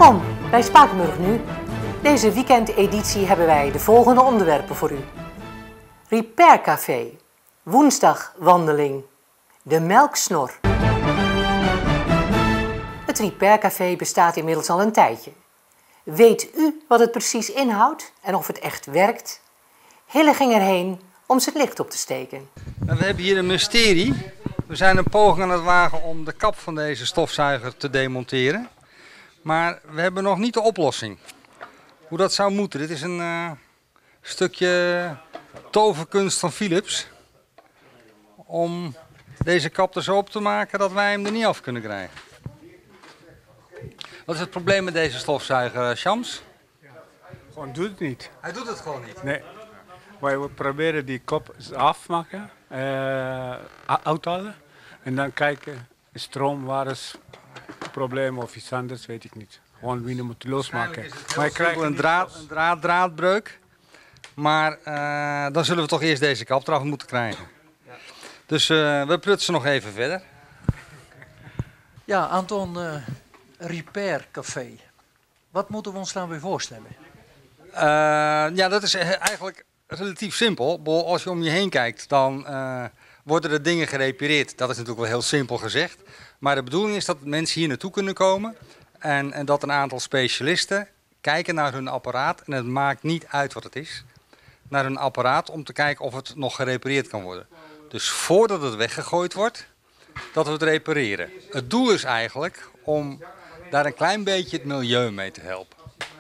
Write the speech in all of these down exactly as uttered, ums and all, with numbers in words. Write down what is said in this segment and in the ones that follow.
Welkom bij Spakenburg Nu. Deze weekendeditie hebben wij de volgende onderwerpen voor u. Repair Café, woensdagwandeling, de melksnor. Het Repair Café bestaat inmiddels al een tijdje. Weet u wat het precies inhoudt en of het echt werkt? Hille ging erheen om zijn licht op te steken. We hebben hier een mysterie. We zijn een poging aan het wagen om de kap van deze stofzuiger te demonteren. Maar we hebben nog niet de oplossing. Hoe dat zou moeten. Dit is een uh, stukje toverkunst van Philips. Om deze kap er zo op te maken dat wij hem er niet af kunnen krijgen. Wat is het probleem met deze stofzuiger, Shams? Gewoon doet het niet. Hij doet het gewoon niet. Nee. Wij proberen die kop afmaken, uh, uithalen. En dan kijken, stroom, waar is het probleem of iets anders, weet ik niet. Gewoon wie moet losmaken. Maar je krijgt een, draad, een draad, draadbreuk. Maar uh, dan zullen we toch eerst deze kap eraf moeten krijgen. Dus uh, we prutsen nog even verder. Ja, Anton, uh, Repair Café. Wat moeten we ons nou weer voorstellen? Uh, ja, dat is eigenlijk relatief simpel. Als je om je heen kijkt, dan uh, worden er dingen gerepareerd. Dat is natuurlijk wel heel simpel gezegd. Maar de bedoeling is dat mensen hier naartoe kunnen komen. En, en dat een aantal specialisten kijken naar hun apparaat. En het maakt niet uit wat het is. Naar hun apparaat om te kijken of het nog gerepareerd kan worden. Dus voordat het weggegooid wordt, dat we het repareren. Het doel is eigenlijk om daar een klein beetje het milieu mee te helpen.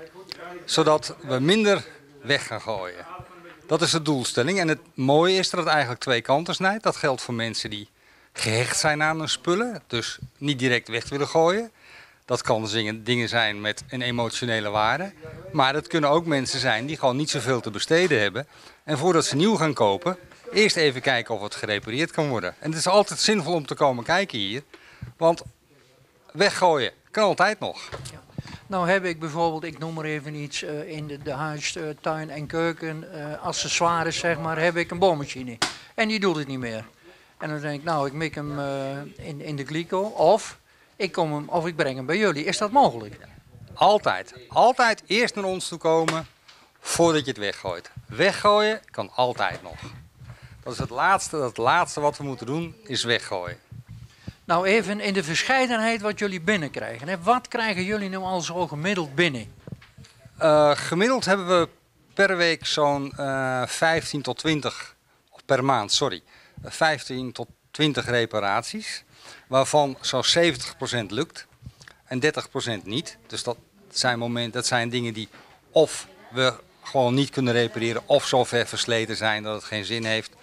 Zodat we minder weg gaan gooien. Dat is de doelstelling. En het mooie is dat het eigenlijk twee kanten snijdt. Dat geldt voor mensen die gehecht zijn aan hun spullen. Dus niet direct weg willen gooien. Dat kan dingen zijn met een emotionele waarde. Maar het kunnen ook mensen zijn die gewoon niet zoveel te besteden hebben. En voordat ze nieuw gaan kopen, eerst even kijken of het gerepareerd kan worden. En het is altijd zinvol om te komen kijken hier. Want weggooien kan altijd nog. Ja. Nou heb ik bijvoorbeeld, ik noem maar even iets, uh, in de, de huis, uh, tuin en keuken, uh, accessoires zeg maar, heb ik een boormachine. En die doet het niet meer. En dan denk ik, nou ik mik hem uh, in, in de glico of ik, kom hem, of ik breng hem bij jullie. Is dat mogelijk? Altijd. Altijd eerst naar ons toe komen voordat je het weggooit. Weggooien kan altijd nog. Dat is het laatste, het laatste wat we moeten doen, is weggooien. Nou even in de verscheidenheid wat jullie binnenkrijgen. Hè? Wat krijgen jullie nu al zo gemiddeld binnen? Uh, gemiddeld hebben we per week zo'n uh, vijftien tot twintig, of per maand, sorry, vijftien tot twintig reparaties. Waarvan zo'n zeventig procent lukt en dertig procent niet. Dus dat zijn, momenten, dat zijn dingen die of we gewoon niet kunnen repareren of zo ver versleten zijn dat het geen zin heeft.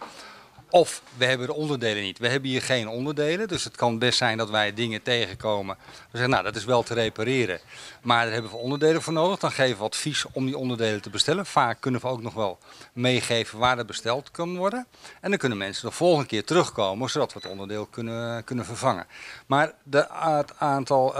Of we hebben de onderdelen niet. We hebben hier geen onderdelen, dus het kan best zijn dat wij dingen tegenkomen. We zeggen, nou dat is wel te repareren, maar daar hebben we onderdelen voor nodig. Dan geven we advies om die onderdelen te bestellen. Vaak kunnen we ook nog wel meegeven waar dat besteld kan worden. En dan kunnen mensen de volgende keer terugkomen, zodat we het onderdeel kunnen, kunnen vervangen. Maar de, het aantal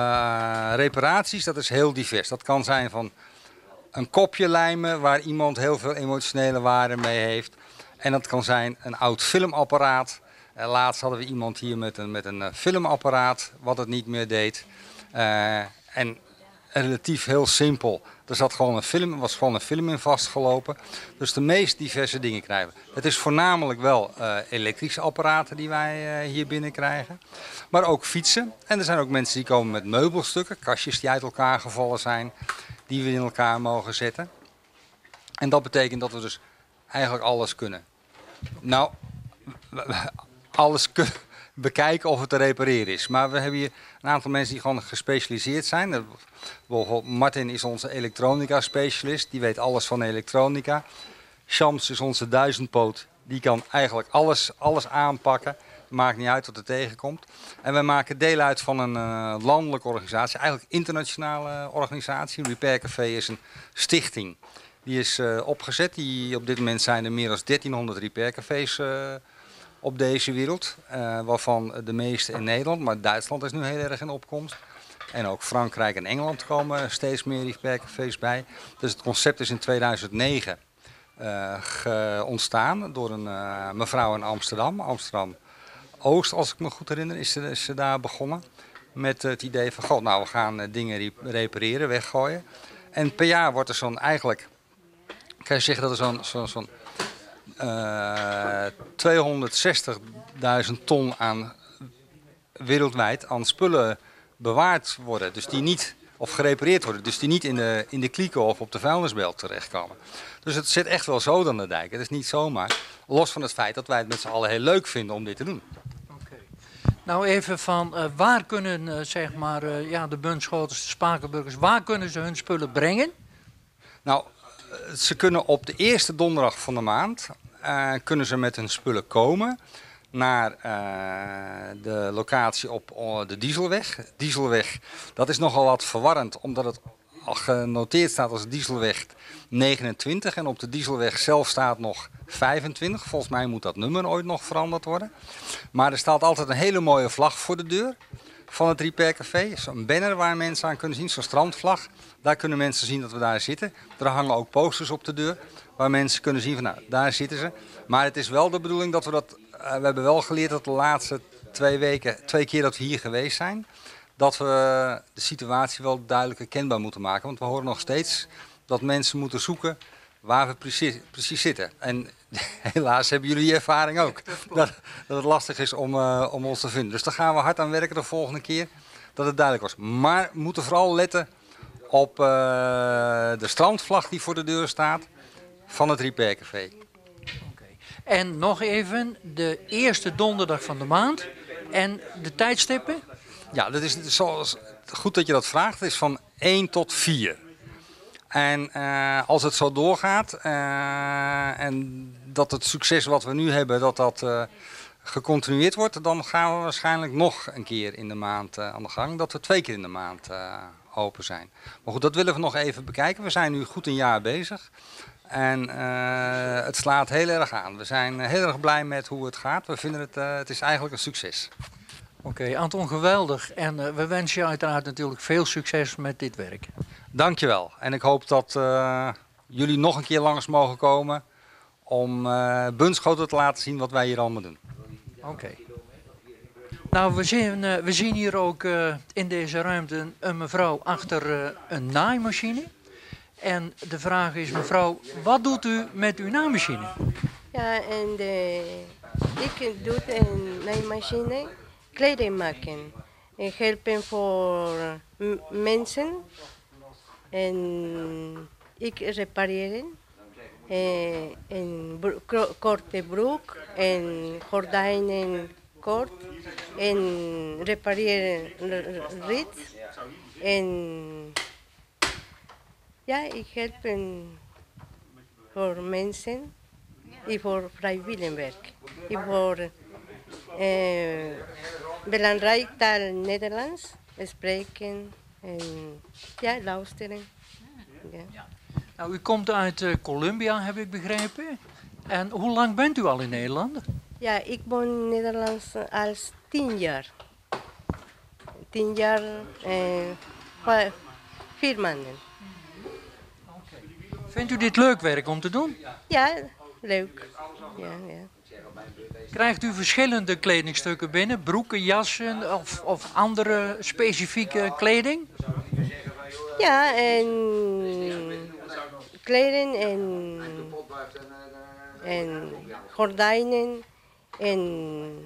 uh, reparaties, dat is heel divers. Dat kan zijn van een kopje lijmen waar iemand heel veel emotionele waarde mee heeft. En dat kan zijn een oud filmapparaat. Uh, laatst hadden we iemand hier met een, met een uh, filmapparaat wat het niet meer deed. Uh, en relatief heel simpel. Er zat gewoon een film, was gewoon een film in vastgelopen. Dus de meest diverse dingen krijgen we. Het is voornamelijk wel uh, elektrische apparaten die wij uh, hier binnenkrijgen. Maar ook fietsen. En er zijn ook mensen die komen met meubelstukken. Kastjes die uit elkaar gevallen zijn. Die we in elkaar mogen zetten. En dat betekent dat we dus eigenlijk alles kunnen. Nou, alles kunnen bekijken of het te repareren is. Maar we hebben hier een aantal mensen die gewoon gespecialiseerd zijn. Bijvoorbeeld Martin is onze elektronica specialist. Die weet alles van elektronica. Shams is onze duizendpoot. Die kan eigenlijk alles, alles aanpakken. Maakt niet uit wat er tegenkomt. En wij maken deel uit van een uh, landelijke organisatie. Eigenlijk een internationale organisatie. Repair Café is een stichting. Die is uh, opgezet. Die, op dit moment zijn er meer dan dertienhonderd repaircafés uh, op deze wereld. Uh, waarvan de meeste in Nederland, maar Duitsland is nu heel erg in opkomst. En ook Frankrijk en Engeland komen steeds meer repaircafés bij. Dus het concept is in tweeduizend negen uh, ontstaan door een uh, mevrouw in Amsterdam. Amsterdam Oost, als ik me goed herinner, is ze, is ze daar begonnen. met het idee van, god, nou we gaan uh, dingen repareren, weggooien. En per jaar wordt er zo'n eigenlijk, kan je zeggen dat er zo'n zo'n zo'n uh, tweehonderdzestigduizend ton aan wereldwijd aan spullen bewaard worden. Dus die niet, of gerepareerd worden, dus die niet in de, in de klieken of op de vuilnisbelt terechtkomen. Dus het zit echt wel zo aan de dijk. Het is niet zomaar, los van het feit dat wij het met z'n allen heel leuk vinden om dit te doen. Okay. Nou even van, uh, waar kunnen uh, zeg maar, uh, ja, de Bunschoten, de Spakenburgers, waar kunnen ze hun spullen brengen? Nou, ze kunnen op de eerste donderdag van de maand, uh, kunnen ze met hun spullen komen naar uh, de locatie op uh, de Dieselweg. Dieselweg, dat is nogal wat verwarrend, omdat het al genoteerd staat als Dieselweg negenentwintig en op de Dieselweg zelf staat nog vijfentwintig. Volgens mij moet dat nummer ooit nog veranderd worden. Maar er staat altijd een hele mooie vlag voor de deur van het Repair Café. Zo'n banner waar mensen aan kunnen zien, zo'n strandvlag. Daar kunnen mensen zien dat we daar zitten. Er hangen ook posters op de deur waar mensen kunnen zien van nou, daar zitten ze. Maar het is wel de bedoeling dat we dat, uh, we hebben wel geleerd dat de laatste twee weken, twee keer dat we hier geweest zijn, dat we de situatie wel duidelijk kenbaar moeten maken. Want we horen nog steeds dat mensen moeten zoeken waar we precies, precies zitten. En helaas hebben jullie die ervaring ook. Dat, dat het lastig is om, uh, om ons te vinden. Dus daar gaan we hard aan werken de volgende keer. Dat het duidelijk was. Maar we moeten vooral letten op uh, de strandvlag die voor de deur staat van het Repair Café. Okay. En nog even, de eerste donderdag van de maand en de tijdstippen? Ja, dat is zoals, goed dat je dat vraagt. Het is van één tot vier. En uh, als het zo doorgaat uh, en dat het succes wat we nu hebben, dat dat uh, gecontinueerd wordt, dan gaan we waarschijnlijk nog een keer in de maand uh, aan de gang. Dat we twee keer in de maand uh, open zijn. Maar goed, dat willen we nog even bekijken. We zijn nu goed een jaar bezig. En uh, het slaat heel erg aan. We zijn heel erg blij met hoe het gaat. We vinden het, uh, het is eigenlijk een succes. Oké, okay, Anton, geweldig. En uh, we wensen je uiteraard natuurlijk veel succes met dit werk. Dankjewel. En ik hoop dat uh, jullie nog een keer langs mogen komen om uh, Bunschoten te laten zien wat wij hier allemaal doen. Oké. Okay. Nou, we zien, uh, we zien hier ook uh, in deze ruimte een, een mevrouw achter uh, een naaimachine. En de vraag is, mevrouw, wat doet u met uw naaimachine? Ja, en de, ik doe een naaimachine kleding maken. En helpen voor mensen. En ik repareren. En bro- korte broek en gordijnen kort. En repareren rit. En ja, ik help voor mensen en voor vrijwilligwerk. En voor uh, belangrijk taal Nederlands spreken en ja, luisteren. Ja. Nou, u komt uit uh, Colombia, heb ik begrepen. En hoe lang bent u al in Nederland? Ja, ik ben in Nederland al tien jaar. Tien jaar en uh, vier maanden. Vindt u dit leuk werk om te doen? Ja, leuk. Ja, ja. Krijgt u verschillende kledingstukken binnen? Broeken, jassen of, of andere specifieke kleding? Ja, en kleding en, en gordijnen en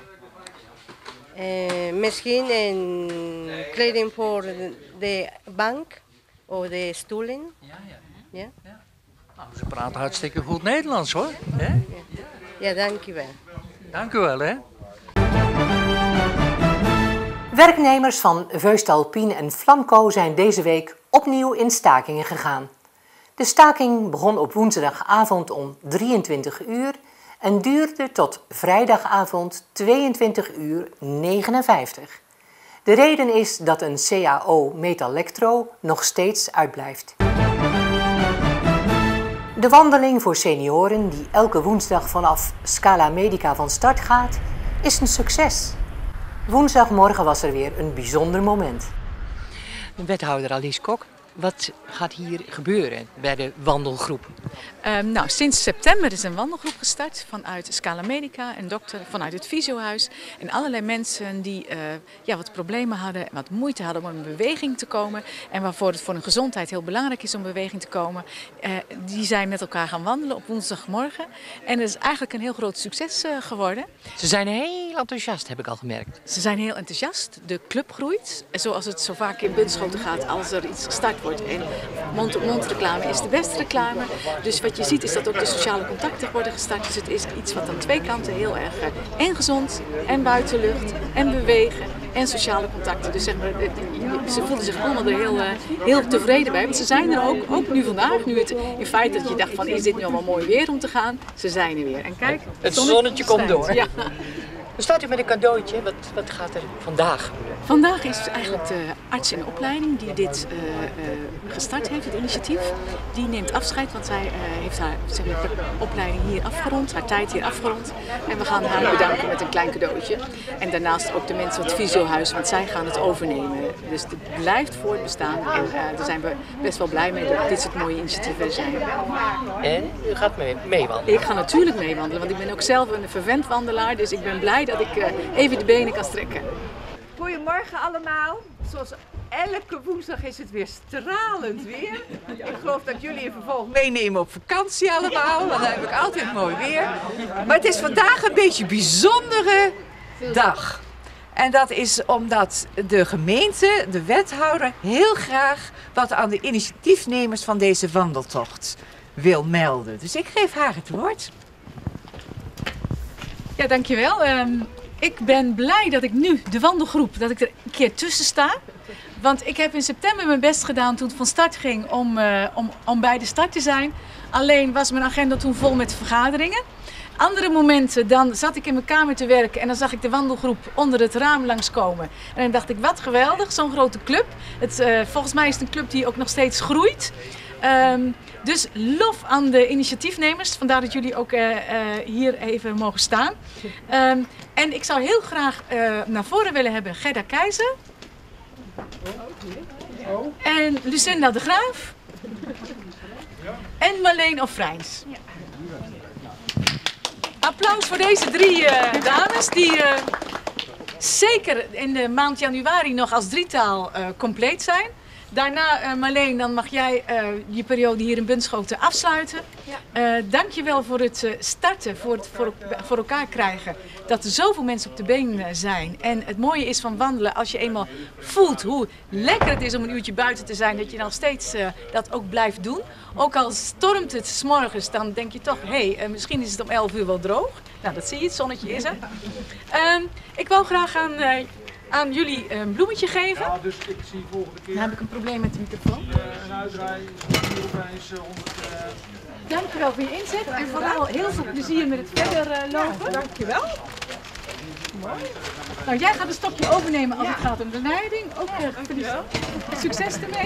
eh, misschien een kleding voor de bank of de stoelen. Ja, ja. Ja? Ja. Nou, ze praten hartstikke goed Nederlands hoor. Hè? Ja, ja, dankjewel. Dank u wel hè. Werknemers van Voestalpine en Flamco zijn deze week opnieuw in stakingen gegaan. De staking begon op woensdagavond om drieëntwintig uur en duurde tot vrijdagavond tweeëntwintig uur negenenvijftig. De reden is dat een C A O Metallectro nog steeds uitblijft. De wandeling voor senioren, die elke woensdag vanaf Scala Medica van start gaat, is een succes. Woensdagmorgen was er weer een bijzonder moment. Wethouder Alice Kok. Wat gaat hier gebeuren bij de wandelgroep? Um, nou, sinds september is een wandelgroep gestart vanuit Scala Medica, een dokter vanuit het fysiohuis. En allerlei mensen die uh, ja, wat problemen hadden, wat moeite hadden om in beweging te komen. En waarvoor het voor hun gezondheid heel belangrijk is om in beweging te komen. Uh, die zijn met elkaar gaan wandelen op woensdagmorgen. En het is eigenlijk een heel groot succes uh, geworden. Ze zijn heel enthousiast, heb ik al gemerkt. Ze zijn heel enthousiast. De club groeit. Zoals het zo vaak in Bunschoten gaat als er iets gestart wordt. En mond-op-mond reclame is de beste reclame. Dus wat je ziet is dat ook de sociale contacten worden gestart. Dus het is iets wat aan twee kanten heel erg uh, en gezond, en buitenlucht, en bewegen, en sociale contacten. Dus zeg maar, ze voelden zich allemaal er heel, uh, heel tevreden bij. Want ze zijn er ook, ook nu vandaag. Nu het in feite dat je dacht van, is dit nu allemaal mooi weer om te gaan? Ze zijn er weer. En kijk, het, het zonnetje, zonnetje komt door. Ja. We starten met een cadeautje. Wat, wat gaat er vandaag gebeuren? Vandaag is eigenlijk de arts in opleiding die dit uh, uh, gestart heeft, het initiatief. Die neemt afscheid, want zij uh, heeft haar zeg maar, opleiding hier afgerond, haar tijd hier afgerond. En we gaan haar bedanken met een klein cadeautje. En daarnaast ook de mensen van het fysiohuis, want zij gaan het overnemen. Dus het blijft voortbestaan en uh, daar zijn we best wel blij mee dat dit soort mooie initiatieven zijn. En u gaat mee, meewandelen? Ik ga natuurlijk meewandelen, want ik ben ook zelf een vervent wandelaar, dus ik ben blij dat ik uh, even de benen kan strekken. Goedemorgen allemaal. Zoals elke woensdag is het weer stralend weer. Ik geloof dat jullie in vervolg meenemen op vakantie allemaal, want dan heb ik altijd mooi weer. Maar het is vandaag een beetje een bijzondere dag. En dat is omdat de gemeente, de wethouder, heel graag wat aan de initiatiefnemers van deze wandeltocht wil melden. Dus ik geef haar het woord. Ja, dankjewel. Um, ik ben blij dat ik nu, de wandelgroep, dat ik er een keer tussen sta. Want ik heb in september mijn best gedaan toen het van start ging om, uh, om, om bij de start te zijn. Alleen was mijn agenda toen vol met vergaderingen. Andere momenten, dan zat ik in mijn kamer te werken en dan zag ik de wandelgroep onder het raam langskomen. En dan dacht ik, wat geweldig, zo'n grote club. Het, uh, volgens mij is het een club die ook nog steeds groeit. Um, dus lof aan de initiatiefnemers, vandaar dat jullie ook uh, uh, hier even mogen staan. Um, en ik zou heel graag uh, naar voren willen hebben Gerda Keizer. En Lucinda de Graaf. En Marleen Ofrijns. Applaus voor deze drie uh, dames die uh, zeker in de maand januari nog als drietal uh, compleet zijn. Daarna, uh, Marleen, dan mag jij uh, je periode hier in Bunschoten afsluiten. Ja. Uh, Dank je wel voor het uh, starten, voor het voor, voor elkaar krijgen. Dat er zoveel mensen op de been uh, zijn. En het mooie is van wandelen, als je eenmaal voelt hoe lekker het is om een uurtje buiten te zijn, dat je dan steeds uh, dat ook blijft doen. Ook al stormt het 's morgens, dan denk je toch, hé, hey, uh, misschien is het om elf uur wel droog. Nou, dat zie je, het zonnetje is er. Uh, ik wil graag aan... Uh, aan jullie een bloemetje geven. Ja, dus ik zie volgende keer. Dan heb ik een probleem met de microfoon. Die, uh, een uitdraai, hier opeens uh, honderd. Uh... Dankjewel voor je inzet en vooral heel veel plezier met het verder uh, lopen. Ja, dankjewel. Mooi. Nou, jij gaat een stokje overnemen als ja. het gaat om de leiding. Ook uh, succes ermee.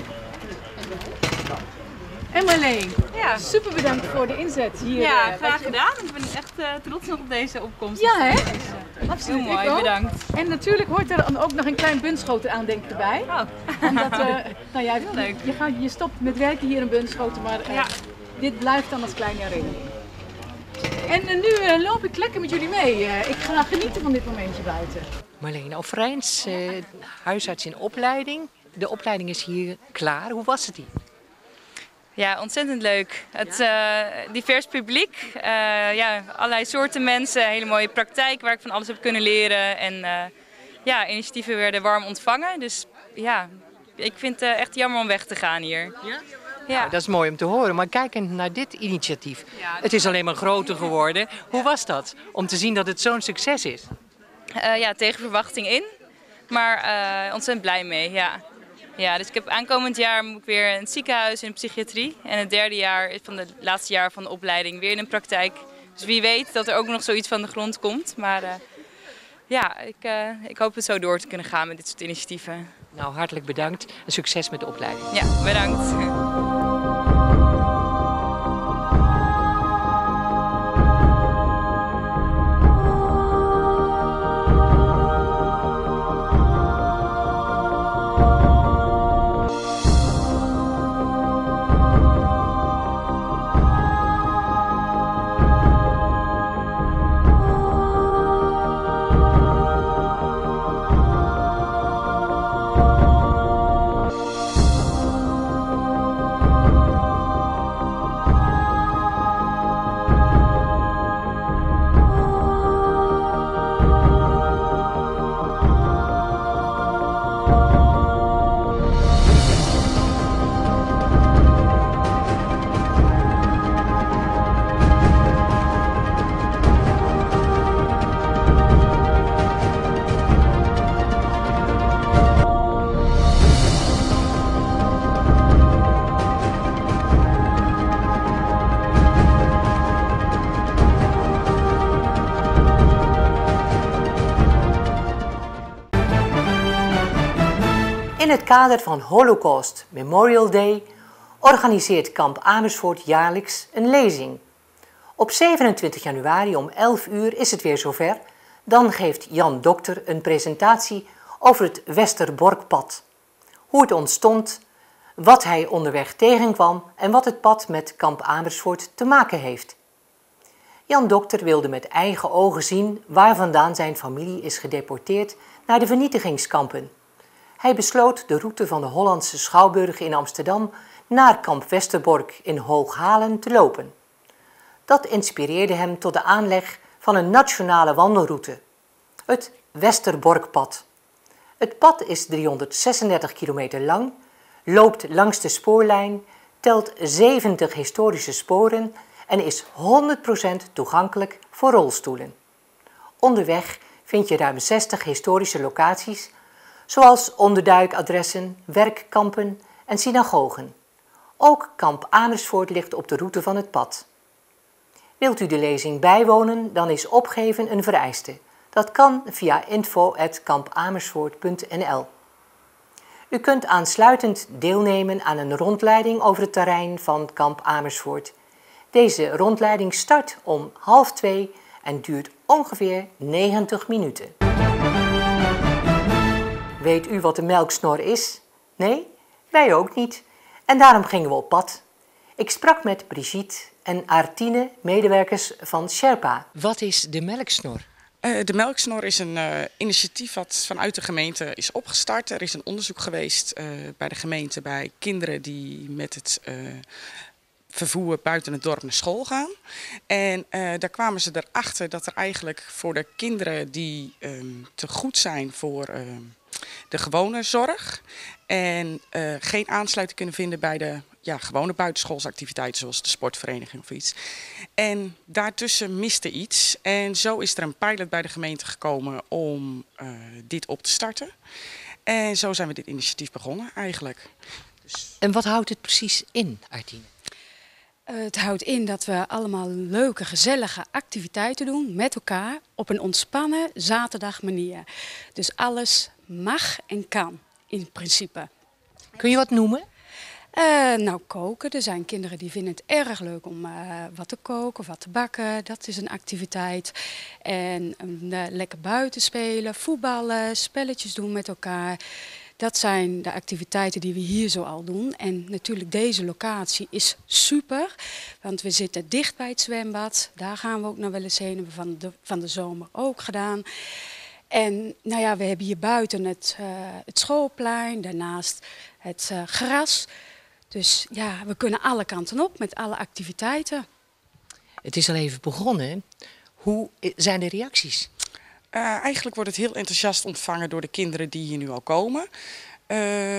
En Marleen, ja. super bedankt voor de inzet hier. Ja, uh, graag je... gedaan. Ik ben echt uh, trots op deze opkomst. Ja, hè? Dus, uh, absoluut. heel mooi, bedankt. En natuurlijk hoort er dan ook nog een klein Bunschoten aandenken erbij. Oh. Omdat, uh, nou ja, leuk. Je, gaat, je stopt met werken hier in Bunschoten, maar uh, ja. dit blijft dan als kleine herinnering. En uh, nu uh, loop ik lekker met jullie mee. Uh, ik ga genieten van dit momentje buiten. Marleen Ofrijns, uh, huisarts in opleiding. De opleiding is hier klaar. Hoe was het hier? Ja, ontzettend leuk. Het uh, divers publiek, uh, ja, allerlei soorten mensen, hele mooie praktijk waar ik van alles heb kunnen leren. En uh, ja, initiatieven werden warm ontvangen. Dus ja, ik vind het uh, echt jammer om weg te gaan hier. Ja? Ja. Nou, dat is mooi om te horen, maar kijkend naar dit initiatief, ja, het is alleen maar groter geworden. Hoe was dat om te zien dat het zo'n succes is? Uh, ja, tegen verwachting in, maar uh, ontzettend blij mee, ja. Ja, dus ik heb aankomend jaar moet ik weer in het ziekenhuis in de psychiatrie. En het derde jaar van de laatste jaar van de opleiding weer in een praktijk. Dus wie weet dat er ook nog zoiets van de grond komt. Maar uh, ja, ik, uh, ik hoop het zo door te kunnen gaan met dit soort initiatieven. Nou, hartelijk bedankt en succes met de opleiding. Ja, bedankt. In het kader van Holocaust Memorial Day organiseert Kamp Amersfoort jaarlijks een lezing. Op zevenentwintig januari om elf uur is het weer zover. Dan geeft Jan Dokter een presentatie over het Westerborkpad. Hoe het ontstond, wat hij onderweg tegenkwam en wat het pad met Kamp Amersfoort te maken heeft. Jan Dokter wilde met eigen ogen zien waar vandaan zijn familie is gedeporteerd naar de vernietigingskampen. Hij besloot de route van de Hollandse Schouwburg in Amsterdam naar kamp Westerbork in Hooghalen te lopen. Dat inspireerde hem tot de aanleg van een nationale wandelroute, het Westerborkpad. Het pad is driehonderdzesendertig kilometer lang, loopt langs de spoorlijn, telt zeventig historische sporen en is honderd procent toegankelijk voor rolstoelen. Onderweg vind je ruim zestig historische locaties, zoals onderduikadressen, werkkampen en synagogen. Ook kamp Amersfoort ligt op de route van het pad. Wilt u de lezing bijwonen, dan is opgeven een vereiste. Dat kan via info at kampamersfoort punt n l. U kunt aansluitend deelnemen aan een rondleiding over het terrein van kamp Amersfoort. Deze rondleiding start om half twee en duurt ongeveer negentig minuten. Weet u wat de melksnor is? Nee? Wij ook niet. En daarom gingen we op pad. Ik sprak met Brigitte en Artine, medewerkers van Sherpa. Wat is de melksnor? Uh, de melksnor is een uh, initiatief wat vanuit de gemeente is opgestart. Er is een onderzoek geweest uh, bij de gemeente bij kinderen die met het uh, vervoer buiten het dorp naar school gaan. En uh, daar kwamen ze erachter dat er eigenlijk voor de kinderen die um, te goed zijn voor uh, de gewone zorg en uh, geen aansluiting kunnen vinden bij de ja, gewone buitenschoolsactiviteiten zoals de sportvereniging of iets. En daartussen miste iets. En zo is er een pilot bij de gemeente gekomen om uh, dit op te starten. En zo zijn we dit initiatief begonnen eigenlijk. Dus... En wat houdt het precies in, Artine? Uh, het houdt in dat we allemaal leuke, gezellige activiteiten doen met elkaar op een ontspannen zaterdag manier. Dus alles mag en kan in principe. Kun je wat noemen? Uh, nou, koken. Er zijn kinderen die vinden het erg leuk om uh, wat te koken of wat te bakken. Dat is een activiteit. En uh, lekker buiten spelen, voetballen, spelletjes doen met elkaar. Dat zijn de activiteiten die we hier zo al doen. En natuurlijk deze locatie is super. Want we zitten dicht bij het zwembad. Daar gaan we ook nog wel eens heen. Hebben we van de, van de zomer ook gedaan. En nou ja, we hebben hier buiten het, uh, het schoolplein. Daarnaast het uh, gras. Dus ja, we kunnen alle kanten op met alle activiteiten. Het is al even begonnen. Hoe zijn de reacties? Uh, eigenlijk wordt het heel enthousiast ontvangen door de kinderen die hier nu al komen. Uh,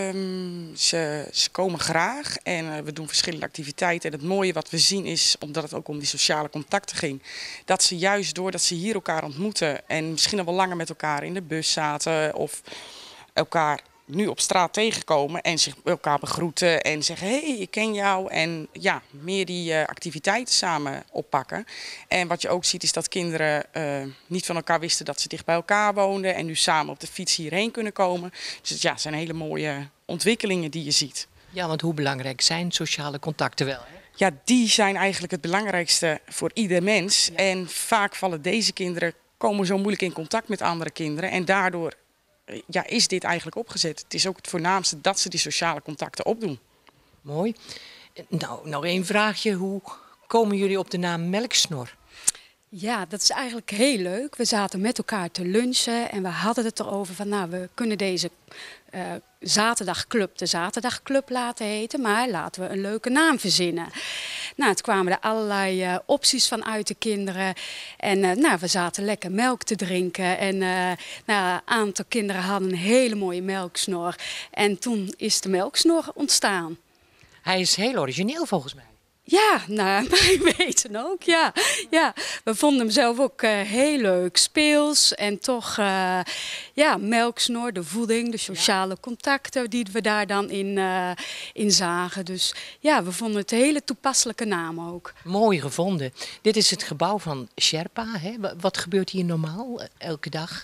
ze, ze komen graag en uh, we doen verschillende activiteiten. En het mooie wat we zien is, omdat het ook om die sociale contacten ging, dat ze juist doordat ze hier elkaar ontmoeten en misschien al wel langer met elkaar in de bus zaten of elkaar nu op straat tegenkomen en zich elkaar begroeten en zeggen, hé, hey, ik ken jou. En ja, meer die uh, activiteiten samen oppakken. En wat je ook ziet is dat kinderen uh, niet van elkaar wisten dat ze dicht bij elkaar woonden en nu samen op de fiets hierheen kunnen komen. Dus ja, het zijn hele mooie ontwikkelingen die je ziet. Ja, want hoe belangrijk zijn sociale contacten wel, hè? Ja, die zijn eigenlijk het belangrijkste voor ieder mens. Ja. En vaak vallen deze kinderen, komen zo moeilijk in contact met andere kinderen en daardoor ja, is dit eigenlijk opgezet. Het is ook het voornaamste dat ze die sociale contacten opdoen. Mooi. Nou, nog één vraagje. Hoe komen jullie op de naam Melksnor? Ja, dat is eigenlijk heel leuk. We zaten met elkaar te lunchen en we hadden het erover van, nou, we kunnen deze uh, zaterdagclub de zaterdagclub laten heten, maar laten we een leuke naam verzinnen. Nou, het kwamen er allerlei uh, opties van uit de kinderen en uh, nou, we zaten lekker melk te drinken en uh, nou, een aantal kinderen hadden een hele mooie melksnor en toen is de melksnor ontstaan. Hij is heel origineel volgens mij. Ja, nou, wij weten ook, ja. ja. We vonden hem zelf ook uh, heel leuk, speels en toch, uh, ja, melksnor, de voeding, de sociale contacten die we daar dan in, uh, in zagen. Dus ja, we vonden het een hele toepasselijke naam ook. Mooi gevonden. Dit is het gebouw van Sherpa, hè? Wat gebeurt hier normaal, elke dag?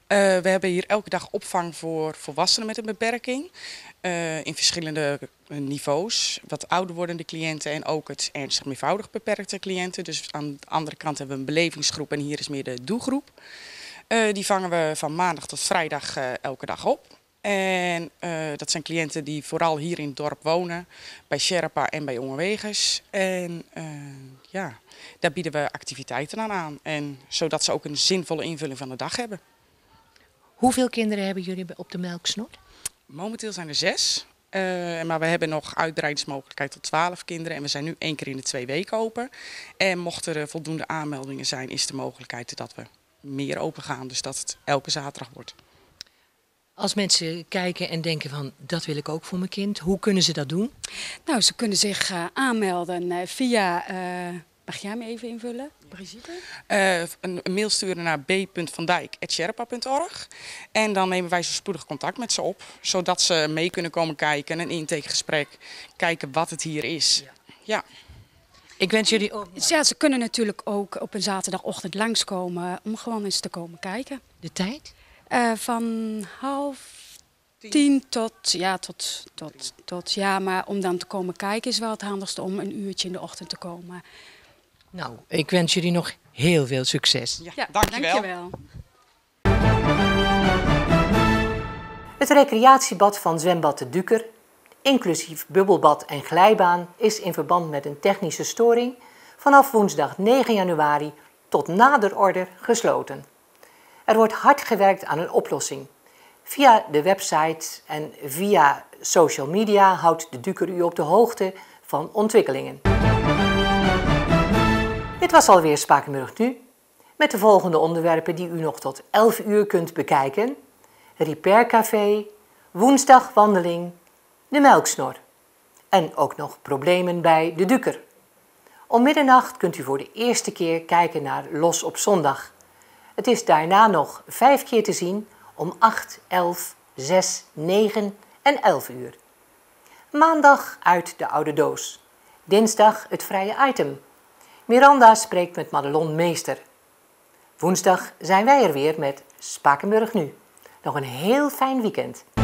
Uh, we hebben hier elke dag opvang voor volwassenen met een beperking. Uh, in verschillende niveaus. Wat ouder wordende cliënten en ook het ernstig meervoudig beperkte cliënten. Dus aan de andere kant hebben we een belevingsgroep en hier is meer de doelgroep. Uh, die vangen we van maandag tot vrijdag uh, elke dag op. En uh, dat zijn cliënten die vooral hier in het dorp wonen, bij Sherpa en bij Ongerwegers. En uh, ja, daar bieden we activiteiten aan aan. En zodat ze ook een zinvolle invulling van de dag hebben. Hoeveel kinderen hebben jullie op de Melksnor? Momenteel zijn er zes. Uh, maar we hebben nog uitbreidingsmogelijkheid tot twaalf kinderen. En we zijn nu één keer in de twee weken open. En mochten er voldoende aanmeldingen zijn, is de mogelijkheid dat we meer open gaan. Dus dat het elke zaterdag wordt. Als mensen kijken en denken van dat wil ik ook voor mijn kind, hoe kunnen ze dat doen? Nou, ze kunnen zich uh, aanmelden uh, via, uh, mag jij me even invullen, Brigitte? Uh, een, een mail sturen naar b punt van dijk apenstaartje sherpa punt org en dan nemen wij zo spoedig contact met ze op, zodat ze mee kunnen komen kijken, een intakegesprek, kijken wat het hier is. Ja. ja. Ik wens jullie ook. Ja, ze kunnen natuurlijk ook op een zaterdagochtend langskomen om gewoon eens te komen kijken. De tijd? Uh, van half tien, tien tot, ja, tot, tot, tot, ja, maar om dan te komen kijken is wel het handigste om een uurtje in de ochtend te komen. Nou, ik wens jullie nog heel veel succes. Ja, ja dankjewel. dankjewel. Het recreatiebad van zwembad De Duker, inclusief bubbelbad en glijbaan, is in verband met een technische storing vanaf woensdag negen januari tot nader order gesloten. Er wordt hard gewerkt aan een oplossing. Via de website en via social media houdt De Duker u op de hoogte van ontwikkelingen. Dit was alweer Spakenburg Nu, met de volgende onderwerpen die u nog tot elf uur kunt bekijken. Repair Café, woensdagwandeling, de Melksnor en ook nog problemen bij De Duker. Om middernacht kunt u voor de eerste keer kijken naar Los op zondag. Het is daarna nog vijf keer te zien om acht, elf, zes, negen en elf uur. Maandag uit de oude doos. Dinsdag het vrije item. Miranda spreekt met Madelon Meester. Woensdag zijn wij er weer met Spakenburg Nu. Nog een heel fijn weekend.